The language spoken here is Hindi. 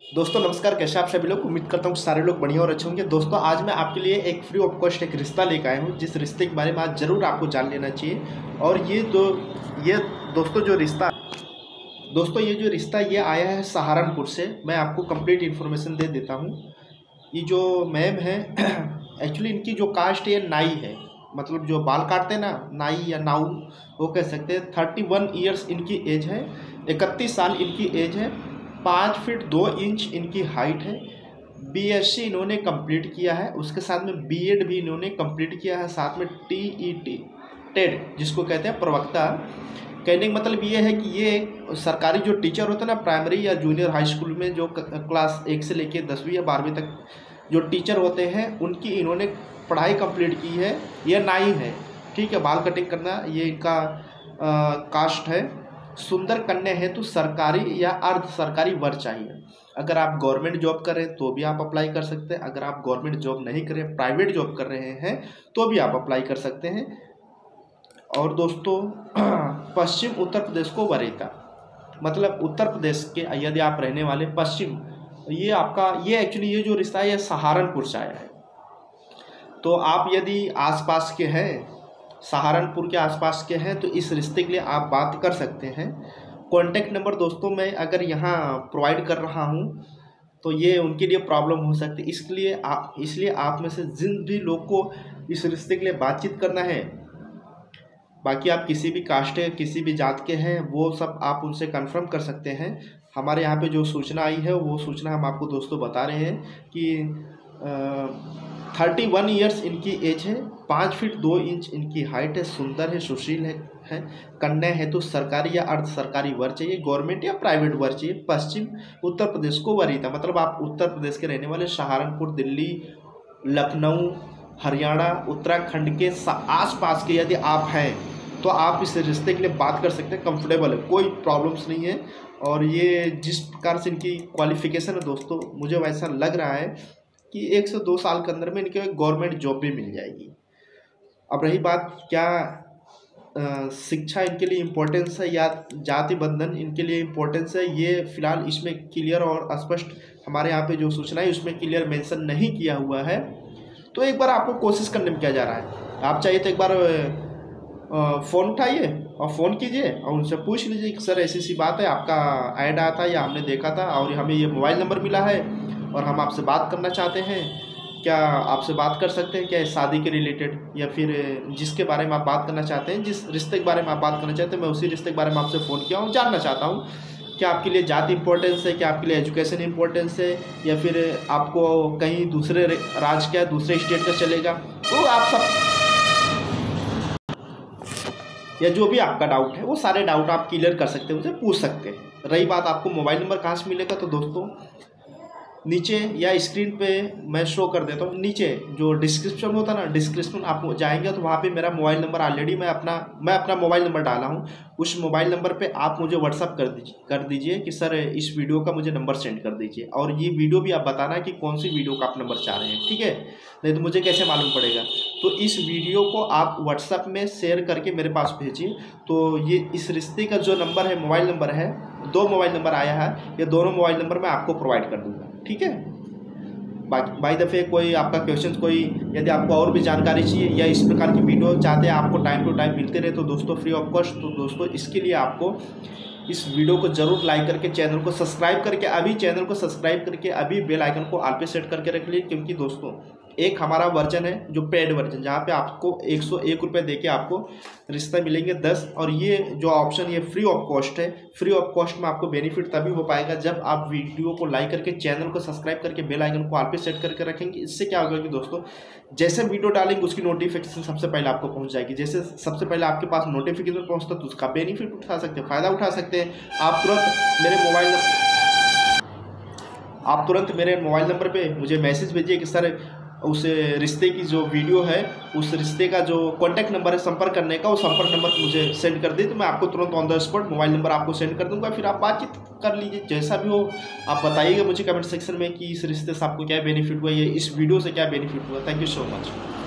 दोस्तों नमस्कार, कैसे आप सभी लोग। उम्मीद करता हूँ सारे लोग बढ़िया और अच्छे होंगे। दोस्तों आज मैं आपके लिए एक फ्री ऑफ कॉस्ट एक रिश्ता लेकर आया हूँ, जिस रिश्ते के बारे में आज ज़रूर आपको जान लेना चाहिए। और ये दोस्तों ये आया है सहारनपुर से। मैं आपको कंप्लीट इन्फॉर्मेशन दे देता हूँ। ये जो मैम है एक्चुअली इनकी जो कास्ट है ये नाई है, मतलब जो बाल काटते हैं ना, नाई या नाऊ वो कह सकते हैं। 31 ईयर्स इनकी एज है, 31 साल इनकी एज है, 5 फीट 2 इंच इनकी हाइट है। बीएससी इन्होंने कंप्लीट किया है, उसके साथ में बीएड भी इन्होंने कंप्लीट किया है, साथ में टीईटी टेड जिसको कहते हैं प्रवक्ता। कहने का मतलब ये है कि ये सरकारी जो टीचर होते हैं ना, प्राइमरी या जूनियर हाई स्कूल में जो क्लास 1 से लेके 10वीं या 12वीं तक जो टीचर होते हैं उनकी इन्होंने पढ़ाई कंप्लीट की है। ये नाई है, ठीक है। बाल कटिंग करना ये इनका कास्ट है। सुंदर कन्या है तो सरकारी या अर्ध सरकारी वर चाहिए। अगर आप गवर्नमेंट जॉब कर रहे हैं तो भी आप अप्लाई कर सकते हैं। अगर आप गवर्नमेंट जॉब नहीं कर रहे, प्राइवेट जॉब कर रहे हैं तो भी आप अप्लाई कर सकते हैं। और दोस्तों पश्चिम उत्तर प्रदेश को वरीता, मतलब उत्तर प्रदेश के यदि आप रहने वाले पश्चिम, ये एक्चुअली ये जो रिश्ता है ये सहारनपुर से आया है। तो आप यदि आसपास के हैं, सहारनपुर के आसपास के हैं, तो इस रिश्ते के लिए आप बात कर सकते हैं। कॉन्टैक्ट नंबर दोस्तों मैं अगर यहाँ प्रोवाइड कर रहा हूँ तो ये उनके लिए प्रॉब्लम हो सकती है, इसलिए आप में से जिन भी लोग को इस रिश्ते के लिए बातचीत करना है, बाकी आप किसी भी कास्ट है, किसी भी जात के हैं, वो सब आप उनसे कंफर्म कर सकते हैं। हमारे यहाँ पे जो सूचना आई है वो सूचना हम आपको दोस्तों बता रहे हैं कि 31 ईयर्स इनकी एज है, 5 फीट 2 इंच इनकी हाइट है, सुंदर है, सुशील है। कन्या है तो सरकारी या अर्ध सरकारी वर चाहिए, गवर्नमेंट या प्राइवेट वर चाहिए। पश्चिम उत्तर प्रदेश को वरीता, मतलब आप उत्तर प्रदेश के रहने वाले, सहारनपुर, दिल्ली, लखनऊ, हरियाणा, उत्तराखंड के आसपास के यदि आप हैं तो आप इस रिश्ते के लिए बात कर सकते हैं। कंफर्टेबल है, कोई प्रॉब्लम्स नहीं है। और ये जिस प्रकार से इनकी क्वालिफिकेशन है दोस्तों, मुझे वैसा लग रहा है कि 1 से 2 साल के अंदर में इनके गवर्नमेंट जॉब भी मिल जाएगी। अब रही बात क्या शिक्षा इनके लिए इम्पोर्टेंस है या जाति बंधन इनके लिए इम्पोर्टेंस है, ये फिलहाल इसमें क्लियर और स्पष्ट हमारे यहाँ पे जो सूचना है उसमें क्लियर मेंशन नहीं किया हुआ है। तो एक बार आपको कोशिश करने में क्या जा रहा है, आप चाहिए तो एक बार फ़ोन उठाइए और फ़ोन कीजिए और उनसे पूछ लीजिए कि सर ऐसी सी बात है, आपका ऐड आया था या हमने देखा था और हमें ये मोबाइल नंबर मिला है और हम आपसे बात करना चाहते हैं, क्या आपसे बात कर सकते हैं क्या शादी के रिलेटेड, या फिर जिसके बारे में आप बात करना चाहते हैं, जिस रिश्ते के बारे में आप बात करना चाहते हैं, मैं उसी रिश्ते के बारे में आपसे फ़ोन किया हूँ। जानना चाहता हूँ क्या आपके लिए जाति इंपॉर्टेंस है, क्या आपके लिए एजुकेशन इंपॉर्टेंस है, या फिर आपको कहीं दूसरे राज्य का दूसरे स्टेट का चलेगा। तो आप सब या जो भी आपका डाउट है वो सारे डाउट आप क्लियर कर सकते हैं, उनसे पूछ सकते हैं। रही बात आपको मोबाइल नंबर कहाँ से मिलेगा, तो दोस्तों नीचे या स्क्रीन पे मैं शो कर देता हूँ। नीचे जो डिस्क्रिप्शन होता है ना, डिस्क्रिप्शन आप जाएंगे तो वहाँ पे मेरा मोबाइल नंबर ऑलरेडी मैं अपना मोबाइल नंबर डाला हूँ। उस मोबाइल नंबर पे आप मुझे व्हाट्सअप कर दीजिए कि सर इस वीडियो का मुझे नंबर सेंड कर दीजिए, और ये वीडियो भी आप बताना कि कौन सी वीडियो का आप नंबर चाह रहे हैं, ठीक है। नहीं तो मुझे कैसे मालूम पड़ेगा। तो इस वीडियो को आप व्हाट्सअप में शेयर करके मेरे पास भेजिए। तो ये इस रिश्ते का जो नंबर है, मोबाइल नंबर है, 2 मोबाइल नंबर आया है, ये दोनों मोबाइल नंबर मैं आपको प्रोवाइड कर दूँगा, ठीक है। बाई दफ़े कोई आपका क्वेश्चन, कोई यदि आपको और भी जानकारी चाहिए या इस प्रकार की वीडियो चाहते हैं आपको टाइम टू टाइम मिलते रहे, तो दोस्तों फ्री ऑफ कॉस्ट, तो दोस्तों इसके लिए आपको इस वीडियो को जरूर लाइक करके चैनल को सब्सक्राइब करके अभी बेल आइकन को ऑल पे सेट करके रख लीजिए। क्योंकि दोस्तों एक हमारा वर्जन है जो पेड वर्जन, जहाँ पे आपको 101 रुपये दे के आपको रिश्ता मिलेंगे 10, और ये जो ऑप्शन ये फ्री ऑफ कॉस्ट है। फ्री ऑफ कॉस्ट में आपको बेनिफिट तभी हो पाएगा जब आप वीडियो को लाइक करके चैनल को सब्सक्राइब करके बेल आइकन को ऑल पे सेट करके रखेंगे। इससे क्या होगा कि दोस्तों जैसे वीडियो डालेंगे उसकी नोटिफिकेशन सबसे पहले आपको पहुंच जाएगी। जैसे सबसे पहले आपके पास नोटिफिकेशन पहुंचता है तो उसका बेनिफिट उठा सकते हैं, फ़ायदा उठा सकते हैं। आप तुरंत मेरे मोबाइल नंबर पे मुझे मैसेज भेजिए कि सर उस रिश्ते की जो वीडियो है, उस रिश्ते का जो कॉन्टैक्ट नंबर है संपर्क करने का, वो संपर्क नंबर मुझे सेंड कर दे, तो मैं आपको तुरंत on the spot mobile number आपको सेंड कर दूंगा। फिर आप बातचीत कर लीजिए, जैसा भी हो आप बताइएगा मुझे कमेंट सेक्शन में कि इस रिश्ते से आपको क्या बेनिफिट हुआ, या इस वीडियो से क्या बेनिफिट हुआ। Thank you so much.